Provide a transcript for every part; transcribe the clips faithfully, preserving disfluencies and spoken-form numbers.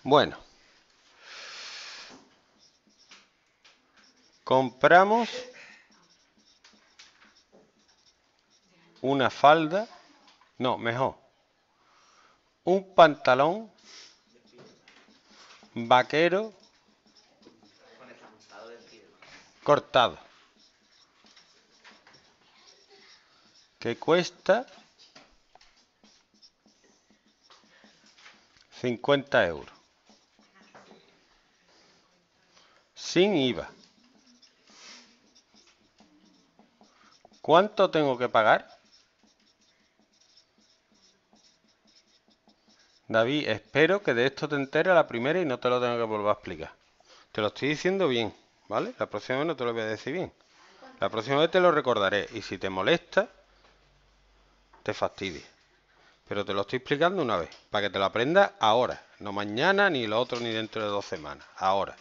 Bueno. Compramos una falda, no, mejor, un pantalón vaquero cortado que cuesta cincuenta euros sin I V A. ¿Cuánto tengo que pagar? David, espero que de esto te enteres a la primera y no te lo tengo que volver a explicar. Te lo estoy diciendo bien, ¿vale? La próxima vez no te lo voy a decir bien. La próxima vez te lo recordaré y si te molesta, te fastidia. Pero te lo estoy explicando una vez, para que te lo aprendas ahora. No mañana, ni lo otro, ni dentro de dos semanas. Ahora.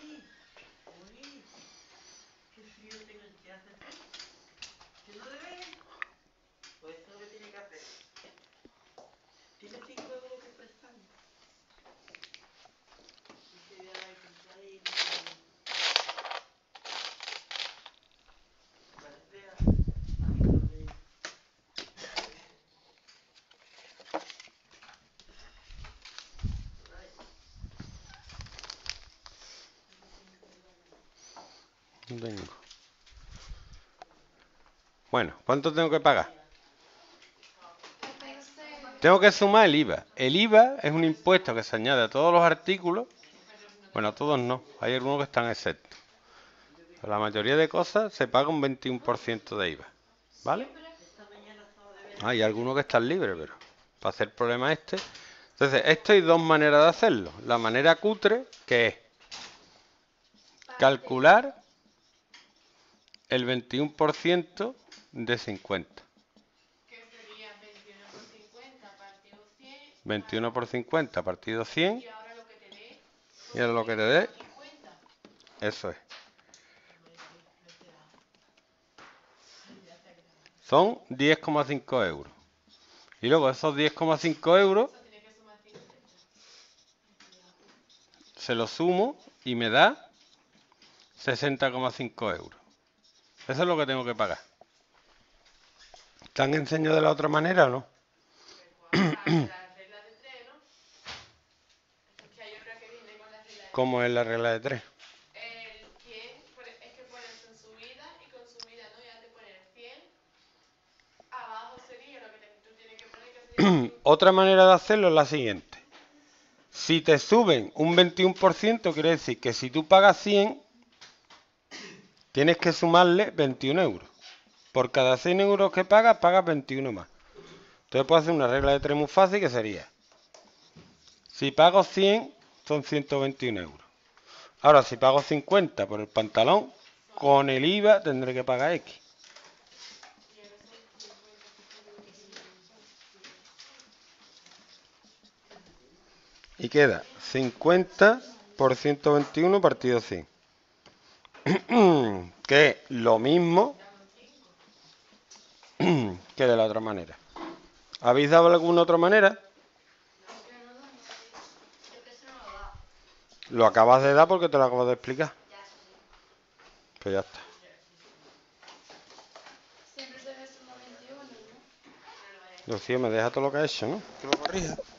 Tengo. Bueno, ¿cuánto tengo que pagar? Tengo que sumar el I V A. El I V A es un impuesto que se añade a todos los artículos. Bueno, a todos no. Hay algunos que están exentos. Pero la mayoría de cosas se paga un veintiuno por ciento de I V A. ¿Vale? Hay algunos que están libres, pero para hacer el problema este. Entonces, esto hay dos maneras de hacerlo. La manera cutre, que es calcular el veintiuno por ciento de cincuenta. ¿Qué sería veintiuno por cincuenta partido cien? veintiuno por cincuenta partido cien. Y ahora lo que te dé. Y ahora lo que te dé. cincuenta. Eso es. Son diez coma cinco euros. Y luego esos diez coma cinco euros se los sumo y me da sesenta coma cinco euros. Eso es lo que tengo que pagar. ¿Te han enseñado de la otra manera o no? ¿Cómo es la regla de tres? El cien, es que pones en subida y con subida, ¿no? Ya te ponen el cien. Abajo sería lo que tú tienes que poner, que sería... Otra manera de hacerlo es la siguiente. Si te suben un veintiuno por ciento, quiere decir que si tú pagas cien, tienes que sumarle veintiuno euros. Por cada cien euros que pagas, pagas veintiuno más. Entonces puedo hacer una regla de tres muy fácil que sería: si pago cien, son ciento veintiuno euros. Ahora, si pago cincuenta por el pantalón, con el I V A tendré que pagar X. Y queda cincuenta por ciento veintiuno partido cien. Que es lo mismo que de la otra manera. ¿Habéis dado alguna otra manera? Lo acabas de dar porque te lo acabo de explicar. Pues ya está. Siempre se ve suma veintiuno, ¿no? Lucía, me deja todo lo que ha hecho, ¿no? Que lo corrija.